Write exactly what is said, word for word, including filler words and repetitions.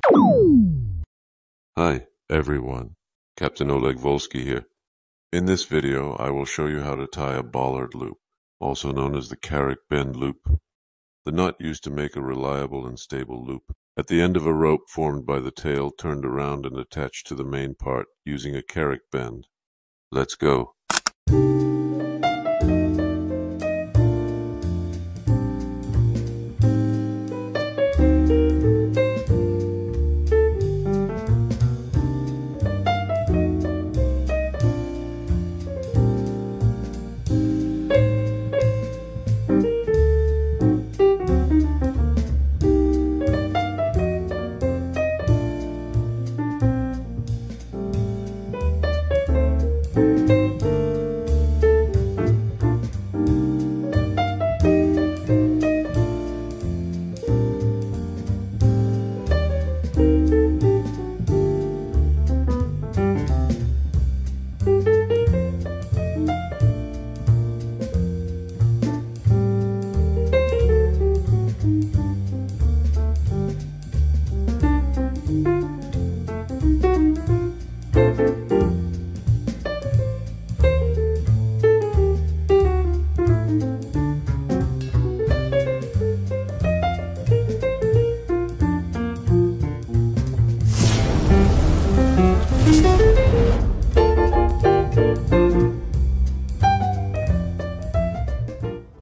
Hi, everyone. Captain Oleg Volsky here. In this video, I will show you how to tie a bollard loop, also known as the Carrick Bend loop. The knot used to make a reliable and stable loop at the end of a rope formed by the tail turned around and attached to the main part using a Carrick bend. Let's go.